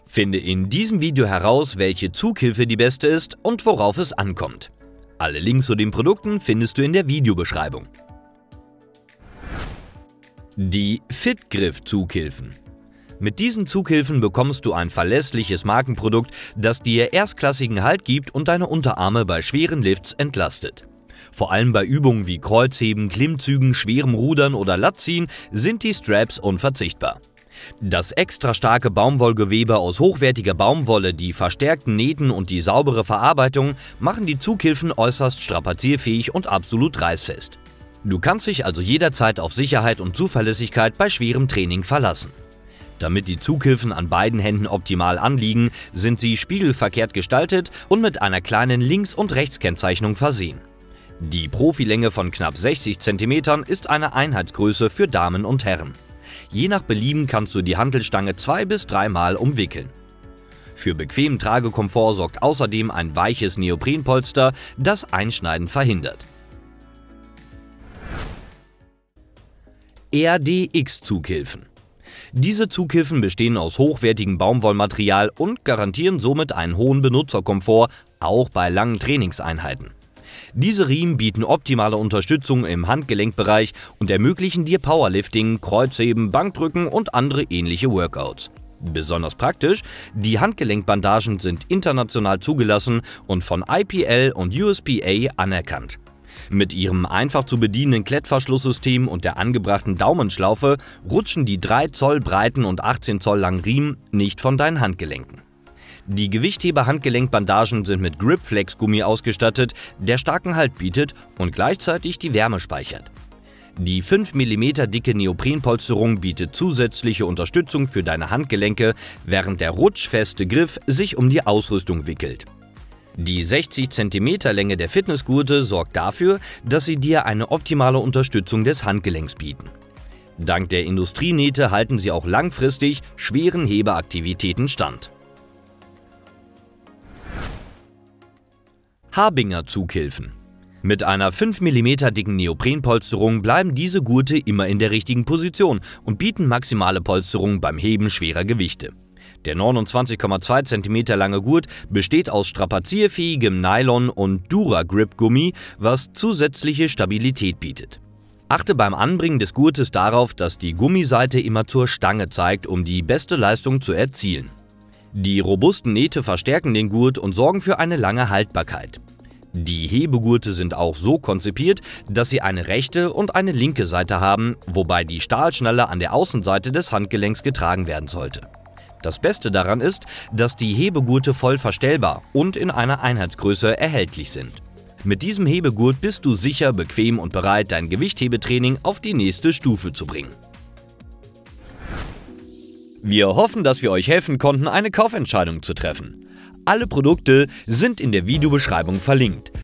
Finde in diesem Video heraus, welche Zughilfe die beste ist und worauf es ankommt. Alle Links zu den Produkten findest du in der Videobeschreibung. Die Fitgriff-Zughilfen. Mit diesen Zughilfen bekommst du ein verlässliches Markenprodukt, das dir erstklassigen Halt gibt und deine Unterarme bei schweren Lifts entlastet. Vor allem bei Übungen wie Kreuzheben, Klimmzügen, schwerem Rudern oder Latziehen sind die Straps unverzichtbar. Das extra starke Baumwollgewebe aus hochwertiger Baumwolle, die verstärkten Nähten und die saubere Verarbeitung machen die Zughilfen äußerst strapazierfähig und absolut reißfest. Du kannst dich also jederzeit auf Sicherheit und Zuverlässigkeit bei schwerem Training verlassen. Damit die Zughilfen an beiden Händen optimal anliegen, sind sie spiegelverkehrt gestaltet und mit einer kleinen Links- und Rechtskennzeichnung versehen. Die Profilänge von knapp 60 cm ist eine Einheitsgröße für Damen und Herren. Je nach Belieben kannst du die Hantelstange 2- bis 3-mal umwickeln. Für bequemen Tragekomfort sorgt außerdem ein weiches Neoprenpolster, das Einschneiden verhindert. RDX-Zughilfen. Diese Zughilfen bestehen aus hochwertigem Baumwollmaterial und garantieren somit einen hohen Benutzerkomfort, auch bei langen Trainingseinheiten. Diese Riemen bieten optimale Unterstützung im Handgelenkbereich und ermöglichen dir Powerlifting, Kreuzheben, Bankdrücken und andere ähnliche Workouts. Besonders praktisch, die Handgelenkbandagen sind international zugelassen und von IPL und USPA anerkannt. Mit ihrem einfach zu bedienenden Klettverschlusssystem und der angebrachten Daumenschlaufe rutschen die 3 Zoll breiten und 18 Zoll langen Riemen nicht von deinen Handgelenken. Die Gewichtheber-Handgelenkbandagen sind mit Gripflex-Gummi ausgestattet, der starken Halt bietet und gleichzeitig die Wärme speichert. Die 5 mm dicke Neoprenpolsterung bietet zusätzliche Unterstützung für deine Handgelenke, während der rutschfeste Griff sich um die Ausrüstung wickelt. Die 60 cm Länge der Fitnessgurte sorgt dafür, dass sie dir eine optimale Unterstützung des Handgelenks bieten. Dank der Industrienähte halten sie auch langfristig schweren Hebeaktivitäten stand. Harbinger Zughilfen. Mit einer 5 mm dicken Neoprenpolsterung bleiben diese Gurte immer in der richtigen Position und bieten maximale Polsterung beim Heben schwerer Gewichte. Der 29,2 cm lange Gurt besteht aus strapazierfähigem Nylon- und Dura-Grip-Gummi, was zusätzliche Stabilität bietet. Achte beim Anbringen des Gurtes darauf, dass die Gummiseite immer zur Stange zeigt, um die beste Leistung zu erzielen. Die robusten Nähte verstärken den Gurt und sorgen für eine lange Haltbarkeit. Die Hebegurte sind auch so konzipiert, dass sie eine rechte und eine linke Seite haben, wobei die Stahlschnalle an der Außenseite des Handgelenks getragen werden sollte. Das Beste daran ist, dass die Hebegurte voll verstellbar und in einer Einheitsgröße erhältlich sind. Mit diesem Hebegurt bist du sicher, bequem und bereit, dein Gewichthebetraining auf die nächste Stufe zu bringen. Wir hoffen, dass wir euch helfen konnten, eine Kaufentscheidung zu treffen. Alle Produkte sind in der Videobeschreibung verlinkt.